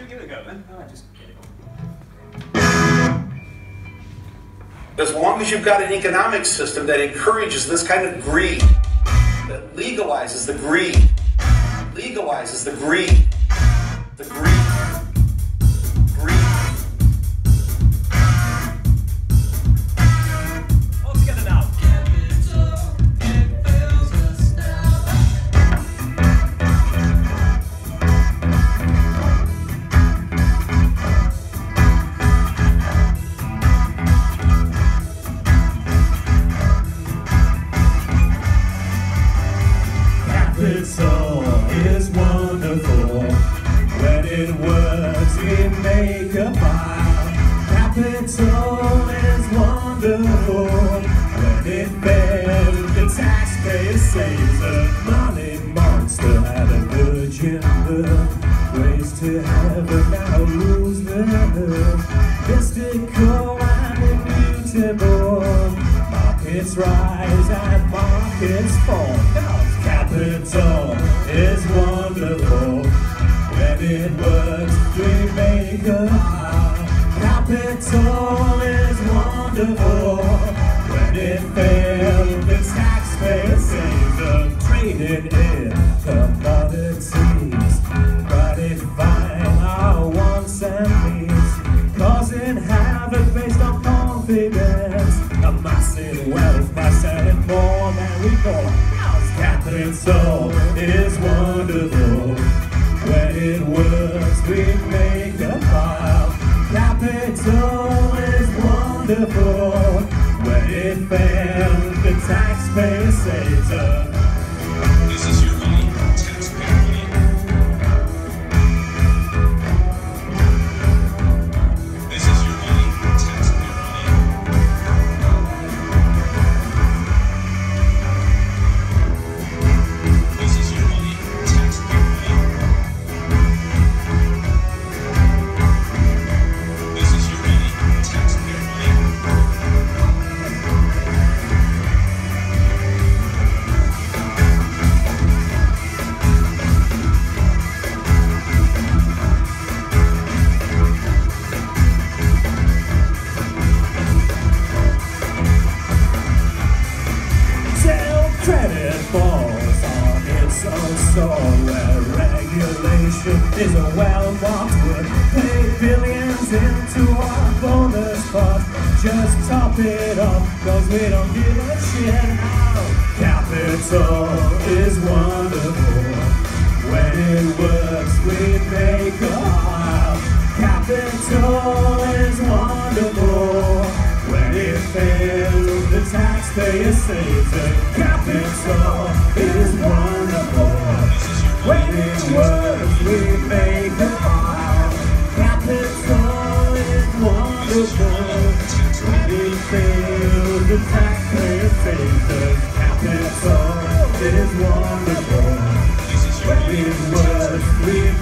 give it a go then. Oh, just kidding. As long as you've got an economic system that encourages this kind of greed, that legalizes the greed, legalizes the greed, the greed. All together now. Capital is wonderful. When it works, we make a pile. Capital is wonderful. When it fails, the taxpayer saves the money monster had a good agenda. Ways to heaven now lose the mystical and immutable. Markets rise and markets fall. Capital is wonderful. When it works, we make a pile. Capital is wonderful. When it fails, the taxpayer saves them. Trading in commodities, riding fine our wants and needs, causing havoc based on confidence, amassing wealth by selling more than we bought. Capital is wonderful. When it works, we make a pile. Capital is wonderful. When it fails, the taxpayer saves us. This is your money, taxpayer money. This is your money, taxpayer money. This is your money, taxpayer money. This is your money, taxpayer money. Till credit falls on its own soul, where regulation is a well-marked word. Pay billions into our bonus pot, just top it off, cause we don't give a shit now. Capital is wonderful. When it works, we make a pile. Capital is wonderful. When it fails, the taxpayer saves it. Capital is wonderful. When it works, we make a pile. Capital is wonderful. When it fails, the taxpayer saves it. Capital is wonderful. When it works, we